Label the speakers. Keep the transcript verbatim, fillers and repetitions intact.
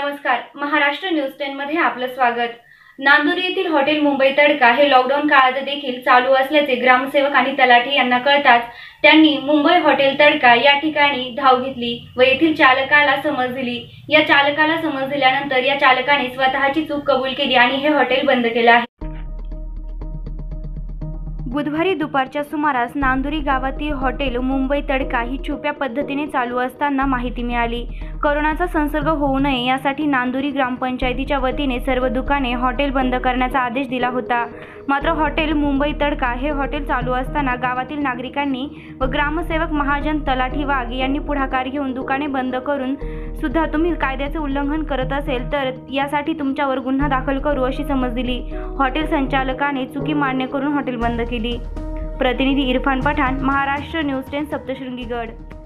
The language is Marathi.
Speaker 1: नमस्कार, महाराष्ट्र न्यूज टेन मध्ये आपलं स्वागत। नांदुरी येथील हॉटेल मुंबई तडका हे लॉकडाऊन काळात देखील चालू असल्याचे ग्रामसेवक आणि तलाठी यांना कळताच त्यांनी मुंबई हॉटेल तडका या ठिकाणी धाव घेतली व येथील चालकाला समज दिली। या चालकाला समज दिल्यानंतर या चालकाने स्वतःची चूक कबूल केली आणि हे हॉटेल बंद केले आहे। बुधवारी दुपारच्या सुमारास नांदुरी गावातील हॉटेल मुंबई तडका ही छुप्या पद्धतीने चालू असताना माहिती मिळाली। कोरोनाचा संसर्ग होऊ नये यासाठी नांदुरी ग्रामपंचायतीच्या वतीने सर्व दुकाने हॉटेल बंद करण्याचा आदेश दिला होता। मात्र हॉटेल मुंबई तडका हे हॉटेल चालू असताना गावातील नागरिकांनी व ग्रामसेवक महाजन तलाठी वाघ यांनी पुढाकार घेऊन दुकाने बंद करून सुद्धा तुम्ही कायद्याचे उल्लंघन करत असेल तर यासाठी तुमच्यावर गुन्हा दाखल करू अशी समज दिली। हॉटेल संचालकाने चुकी मान्य करून हॉटेल बंद केली। प्रतिनिधी इरफान पठाण, महाराष्ट्र न्यूज टेन, सप्तशृंगी गड।